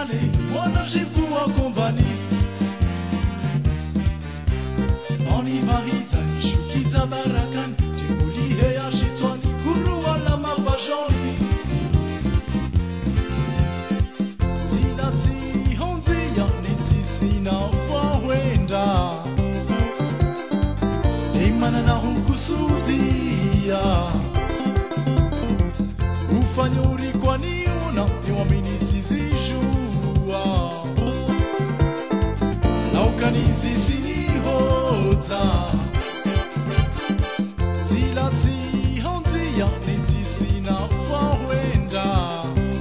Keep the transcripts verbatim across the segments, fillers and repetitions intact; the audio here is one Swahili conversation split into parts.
signalé, mwanajibu wa kombani Onivariza nishukiza barakani Timulihe ya shitwani Guru wala mavajoni Zinati honzi ya nitisina wawenda Eimana na hukusudia Ufanya urikwa niuna niwamini sizijua Na ukanizi sinihoza Zilati honzi ya nitisina wawenda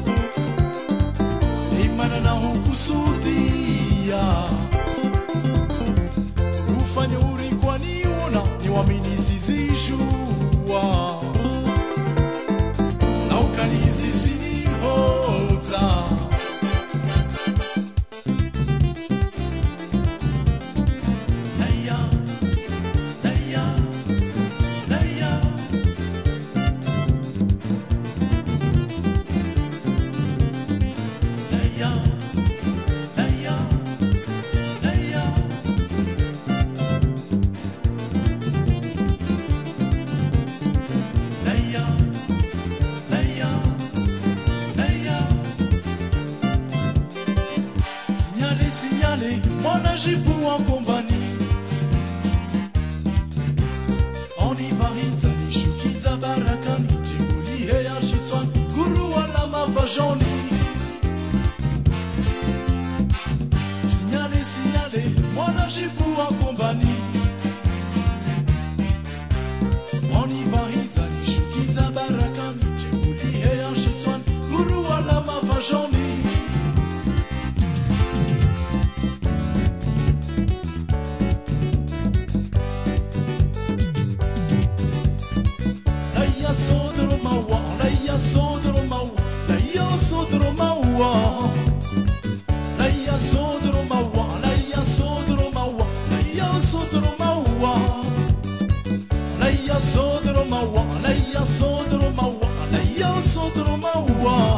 Eimana na hukusudia Ufanya urikwa niuna niwamini sizijua Na ukanizi sinihoza Mwanajibu wa kombani Onivariza nishukiza barakani Timulihe ya shitwani Guru wala mavajoni Signale, signale Mwanajibu wa kombani Onivariza nishukiza barakani Timulihe ya shitwani Guru wala mavajoni Laya sodro mawa, laya sodro mawa, laya sodro mawa, laya sodro mawa, laya sodro mawa, laya sodro mawa, laya sodro mawa, laya sodro mawa, laya sodro mawa.